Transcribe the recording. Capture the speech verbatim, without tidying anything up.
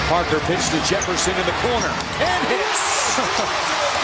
Parker pitched to Jefferson in the corner and hits.